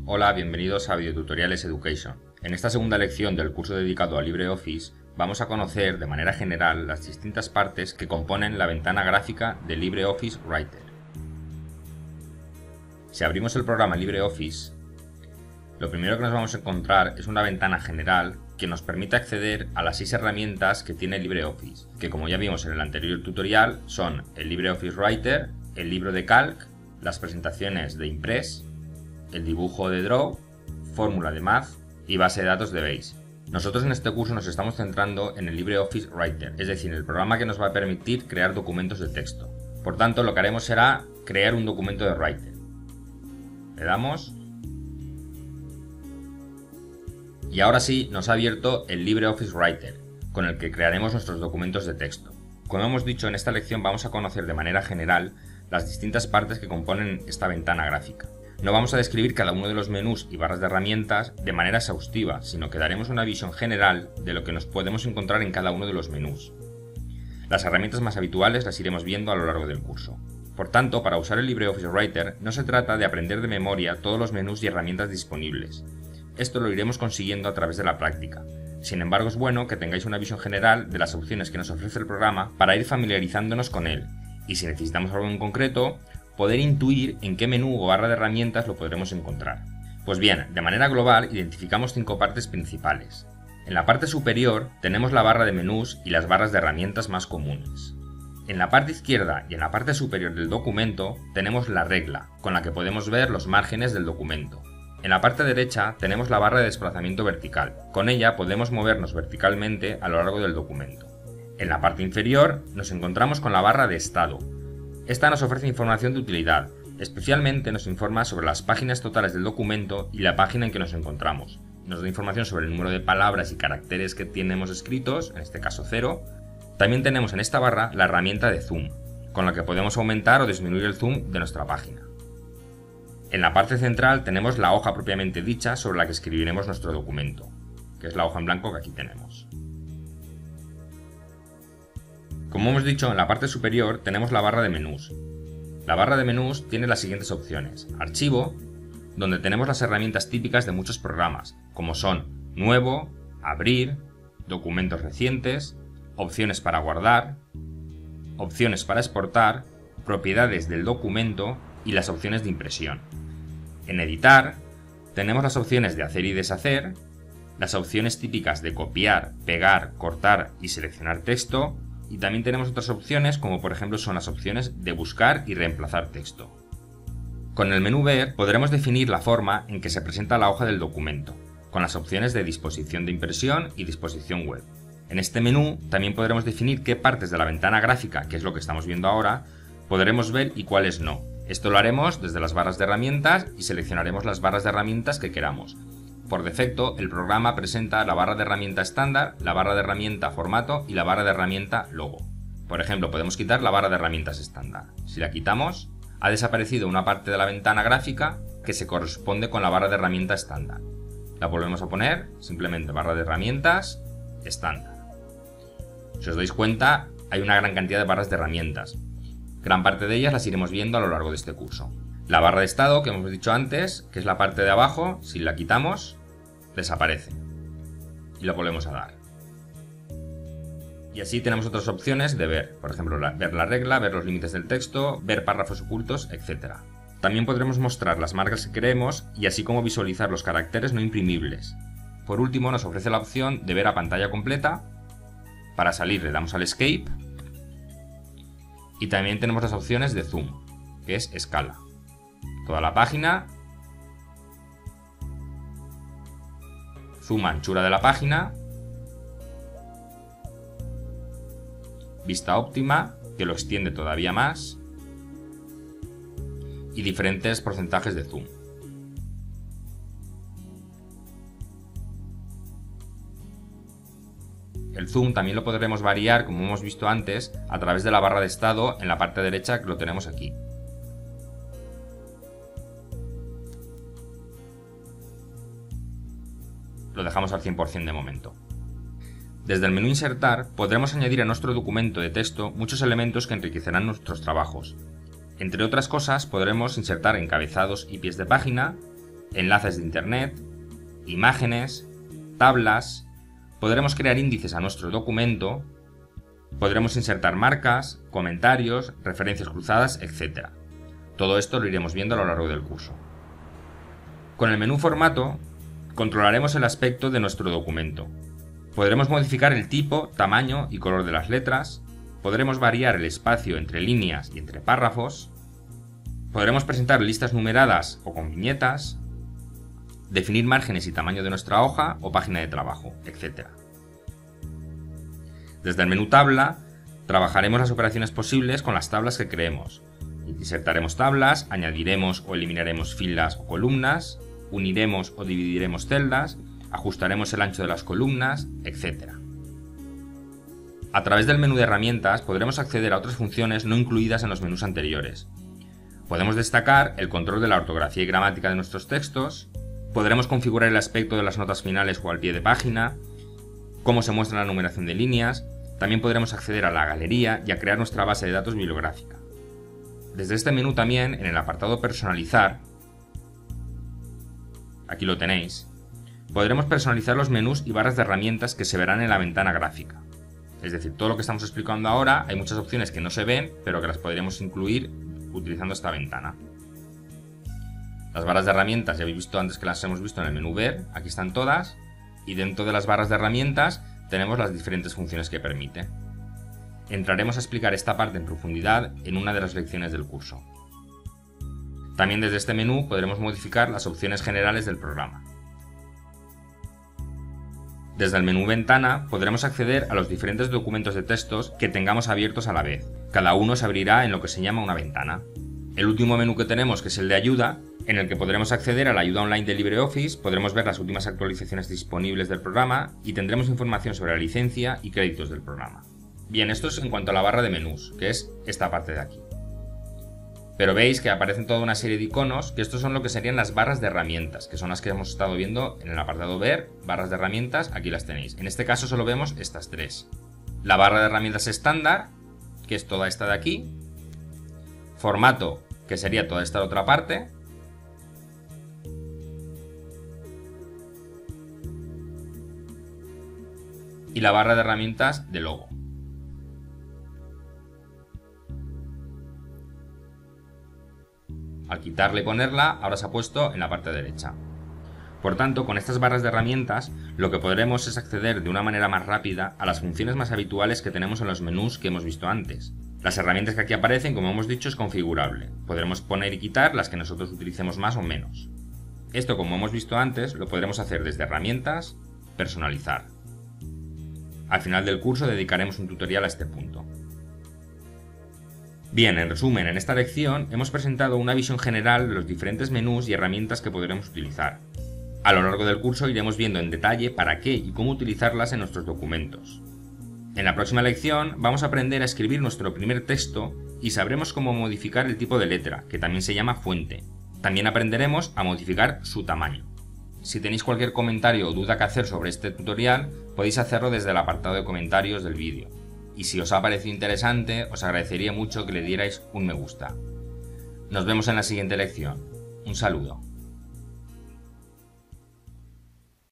Hola, bienvenidos a Videotutoriales Education. En esta segunda lección del curso dedicado a LibreOffice vamos a conocer de manera general las distintas partes que componen la ventana gráfica de LibreOffice Writer. Si abrimos el programa LibreOffice, lo primero que nos vamos a encontrar es una ventana general que nos permite acceder a las 6 herramientas que tiene LibreOffice, que como ya vimos en el anterior tutorial son el LibreOffice Writer, el libro de Calc, las presentaciones de Impress, el dibujo de Draw, fórmula de Math y base de datos de Base. Nosotros en este curso nos estamos centrando en el LibreOffice Writer, es decir, el programa que nos va a permitir crear documentos de texto. Por tanto, lo que haremos será crear un documento de Writer. Le damos y ahora sí nos ha abierto el LibreOffice Writer, con el que crearemos nuestros documentos de texto. Como hemos dicho, en esta lección vamos a conocer de manera general las distintas partes que componen esta ventana gráfica. No vamos a describir cada uno de los menús y barras de herramientas de manera exhaustiva, sino que daremos una visión general de lo que nos podemos encontrar en cada uno de los menús. Las herramientas más habituales las iremos viendo a lo largo del curso. Por tanto, para usar el LibreOffice Writer no se trata de aprender de memoria todos los menús y herramientas disponibles. Esto lo iremos consiguiendo a través de la práctica. Sin embargo, es bueno que tengáis una visión general de las opciones que nos ofrece el programa para ir familiarizándonos con él, y si necesitamos algo en concreto, poder intuir en qué menú o barra de herramientas lo podremos encontrar. Pues bien, de manera global identificamos 5 partes principales. En la parte superior tenemos la barra de menús y las barras de herramientas más comunes. En la parte izquierda y en la parte superior del documento tenemos la regla, con la que podemos ver los márgenes del documento. En la parte derecha tenemos la barra de desplazamiento vertical, con ella podemos movernos verticalmente a lo largo del documento. En la parte inferior nos encontramos con la barra de estado. Esta nos ofrece información de utilidad, especialmente nos informa sobre las páginas totales del documento y la página en que nos encontramos. Nos da información sobre el número de palabras y caracteres que tenemos escritos, en este caso 0. También tenemos en esta barra la herramienta de zoom, con la que podemos aumentar o disminuir el zoom de nuestra página. En la parte central tenemos la hoja propiamente dicha sobre la que escribiremos nuestro documento, que es la hoja en blanco que aquí tenemos. Como hemos dicho, en la parte superior tenemos la barra de menús. La barra de menús tiene las siguientes opciones: Archivo, donde tenemos las herramientas típicas de muchos programas, como son Nuevo, Abrir, Documentos recientes, Opciones para guardar, Opciones para exportar, Propiedades del documento y las opciones de impresión. En Editar tenemos las opciones de hacer y deshacer, las opciones típicas de copiar, pegar, cortar y seleccionar texto, y también tenemos otras opciones como por ejemplo son las opciones de buscar y reemplazar texto. Con el menú Ver podremos definir la forma en que se presenta la hoja del documento, con las opciones de disposición de impresión y disposición web. En este menú también podremos definir qué partes de la ventana gráfica, que es lo que estamos viendo ahora, podremos ver y cuáles no. Esto lo haremos desde las barras de herramientas y seleccionaremos las barras de herramientas que queramos. Por defecto, el programa presenta la barra de herramienta estándar, la barra de herramienta formato y la barra de herramienta logo. Por ejemplo, podemos quitar la barra de herramientas estándar. Si la quitamos, ha desaparecido una parte de la ventana gráfica que se corresponde con la barra de herramienta estándar. La volvemos a poner, simplemente barra de herramientas estándar. Si os dais cuenta, hay una gran cantidad de barras de herramientas. Gran parte de ellas las iremos viendo a lo largo de este curso. La barra de estado, que hemos dicho antes, que es la parte de abajo, si la quitamos, desaparece. Y lo volvemos a dar. Y así tenemos otras opciones de ver, por ejemplo, ver la regla, ver los límites del texto, ver párrafos ocultos, etc. También podremos mostrar las marcas que queremos y así como visualizar los caracteres no imprimibles. Por último, nos ofrece la opción de ver a pantalla completa. Para salir le damos al Escape. Y también tenemos las opciones de Zoom, que es escala. Toda la página, zoom anchura de la página, vista óptima, que lo extiende todavía más, y diferentes porcentajes de zoom. El zoom también lo podremos variar, como hemos visto antes, a través de la barra de estado en la parte derecha, que lo tenemos aquí. Lo dejamos al 100% de momento. Desde el menú Insertar podremos añadir a nuestro documento de texto muchos elementos que enriquecerán nuestros trabajos. Entre otras cosas podremos insertar encabezados y pies de página, enlaces de internet, imágenes, tablas, podremos crear índices a nuestro documento, podremos insertar marcas, comentarios, referencias cruzadas, etc. Todo esto lo iremos viendo a lo largo del curso. Con el menú Formato, controlaremos el aspecto de nuestro documento. Podremos modificar el tipo, tamaño y color de las letras, podremos variar el espacio entre líneas y entre párrafos, podremos presentar listas numeradas o con viñetas, definir márgenes y tamaño de nuestra hoja o página de trabajo, etc. Desde el menú Tabla, trabajaremos las operaciones posibles con las tablas que creemos. Insertaremos tablas, añadiremos o eliminaremos filas o columnas, uniremos o dividiremos celdas, ajustaremos el ancho de las columnas, etc. A través del menú de herramientas podremos acceder a otras funciones no incluidas en los menús anteriores. Podemos destacar el control de la ortografía y gramática de nuestros textos, podremos configurar el aspecto de las notas finales o al pie de página, cómo se muestra la numeración de líneas, también podremos acceder a la galería y a crear nuestra base de datos bibliográfica. Desde este menú también, en el apartado Personalizar, aquí lo tenéis, podremos personalizar los menús y barras de herramientas que se verán en la ventana gráfica. Es decir, todo lo que estamos explicando ahora, hay muchas opciones que no se ven, pero que las podremos incluir utilizando esta ventana. Las barras de herramientas ya habéis visto antes que las hemos visto en el menú Ver, aquí están todas, y dentro de las barras de herramientas tenemos las diferentes funciones que permite. Entraremos a explicar esta parte en profundidad en una de las lecciones del curso. También desde este menú podremos modificar las opciones generales del programa. Desde el menú Ventana podremos acceder a los diferentes documentos de textos que tengamos abiertos a la vez. Cada uno se abrirá en lo que se llama una ventana. El último menú que tenemos, que es el de Ayuda, en el que podremos acceder a la ayuda online de LibreOffice, podremos ver las últimas actualizaciones disponibles del programa y tendremos información sobre la licencia y créditos del programa. Bien, esto es en cuanto a la barra de menús, que es esta parte de aquí. Pero veis que aparecen toda una serie de iconos, que estos son lo que serían las barras de herramientas, que son las que hemos estado viendo en el apartado Ver, barras de herramientas, aquí las tenéis. En este caso solo vemos estas tres. La barra de herramientas estándar, que es toda esta de aquí. Formato, que sería toda esta otra parte. Y la barra de herramientas de logo. Al quitarla y ponerla, ahora se ha puesto en la parte derecha. Por tanto, con estas barras de herramientas, lo que podremos es acceder de una manera más rápida a las funciones más habituales que tenemos en los menús que hemos visto antes. Las herramientas que aquí aparecen, como hemos dicho, es configurable. Podremos poner y quitar las que nosotros utilicemos más o menos. Esto, como hemos visto antes, lo podremos hacer desde herramientas, personalizar. Al final del curso dedicaremos un tutorial a este punto. Bien, en resumen, en esta lección hemos presentado una visión general de los diferentes menús y herramientas que podremos utilizar. A lo largo del curso iremos viendo en detalle para qué y cómo utilizarlas en nuestros documentos. En la próxima lección vamos a aprender a escribir nuestro primer texto y sabremos cómo modificar el tipo de letra, que también se llama fuente. También aprenderemos a modificar su tamaño. Si tenéis cualquier comentario o duda que hacer sobre este tutorial, podéis hacerlo desde el apartado de comentarios del vídeo. Y si os ha parecido interesante, os agradecería mucho que le dierais un me gusta. Nos vemos en la siguiente lección. Un saludo.